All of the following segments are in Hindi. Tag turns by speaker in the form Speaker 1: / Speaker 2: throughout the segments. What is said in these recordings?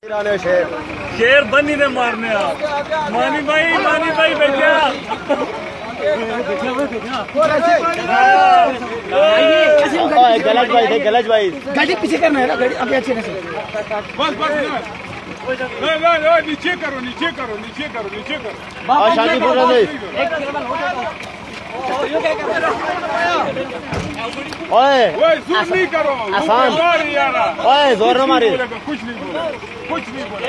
Speaker 1: शेर
Speaker 2: शेर बनी ने मारने मानी भाई बैठा
Speaker 1: गलत भाई
Speaker 3: गाड़ी पीछे करना है ना, गाड़ी आगे अच्छे से
Speaker 4: बस नीचे करो
Speaker 1: ओए
Speaker 4: जोर नहीं करो
Speaker 1: आसान ओए जोर न मारे
Speaker 4: कुछ नहीं बोले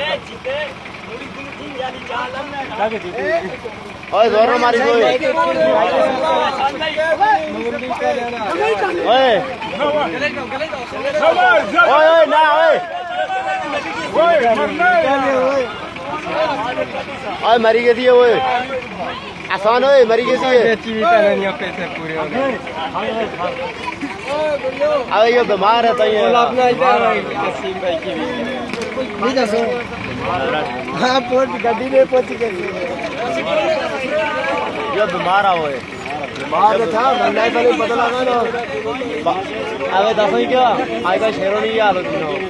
Speaker 1: ओए जोर न मारी ओए ओए ना ओए मरी गई थी ओए आसान ओए मरी गई थी
Speaker 3: पैसे पूरे हो
Speaker 1: अरे ये बीमार है तो ये
Speaker 3: हाँ पहुंच गाड़ी में पहुंच गई
Speaker 1: ये बीमार है ओए
Speaker 3: बीमार था गंदा तो नहीं पता लगा ना
Speaker 1: अबे दसो ही क्या आज का शेरों नहीं हाल होती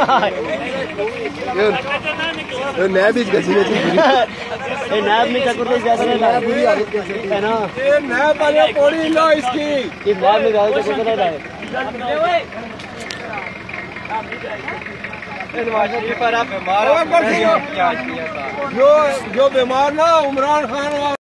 Speaker 3: ये नया बीच गसी में
Speaker 1: ये नया में चक्कर तो जैसे
Speaker 3: नया बुरी हालत है ना, ये नया वाले पौड़ी लो इसकी
Speaker 1: ये नया में ज्यादा चक्कर तो नहीं
Speaker 3: बीमार जो बीमार ना उमरान खान